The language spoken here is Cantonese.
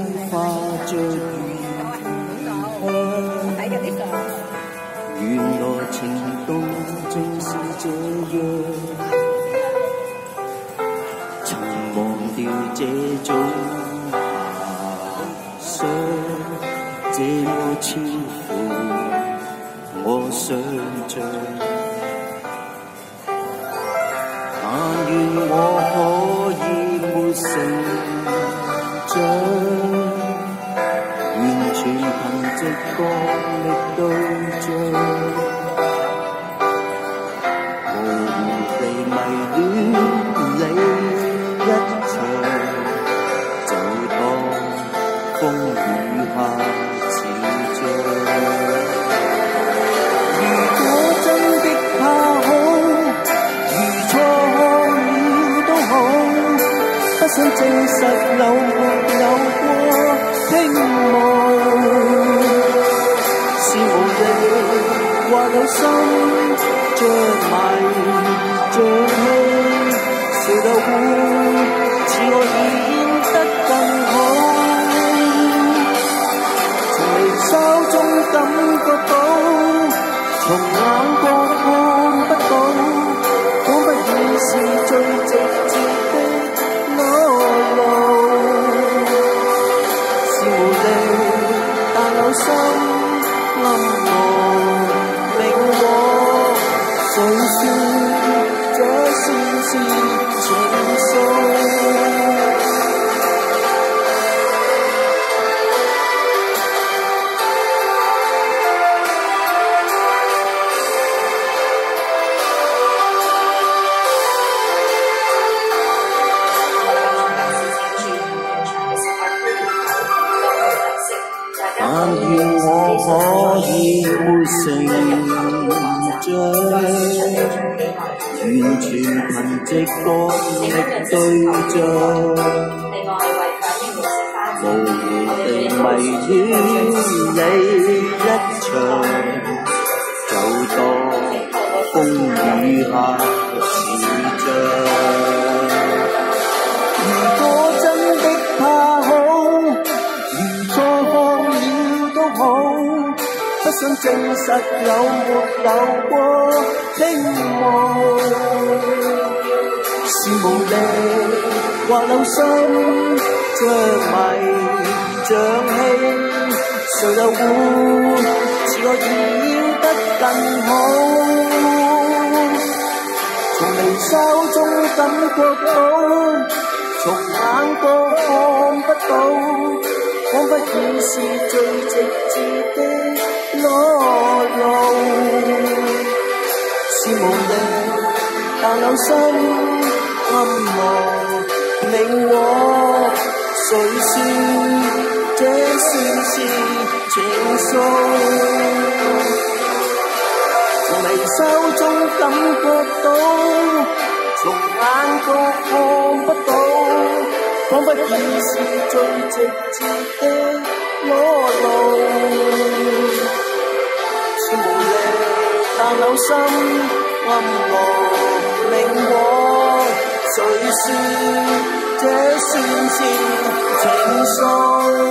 化着餘香。原來情動正是這樣，曾忘掉這種遐想，這麼超乎我想像。但願我可以沒成長，完全憑直覺力對象，模糊地迷戀你一場，就當風雨下似像。如果真的怕好，如錯了都好，不想證實有沒有過傾慕，是無力或有心着迷着氣，誰又會自我演得更好？從離騷中感覺到，從眼角看不到，彷彿已是最直接的裸露。是無力，但有心暗無明和，誰說這算是情愫？但願我可以沒成長，完全憑直覺力對象，模糊地迷戀你一場，就當風雨下似像。如果真的怕好，如錯看了都好，不想證實有沒有過傾慕，是無力或有心着迷着氣，誰又會自我演得更好？從離騷中感覺到，從眼角看不到，彷彿已是最直接的裸露。是無力，但有心暗無明和，誰說這算是情愫？從離騷中感覺到，從眼角看不到，彷彿已是最直接的裸露。是無力，但有心暗無明和，誰說這算是情愫？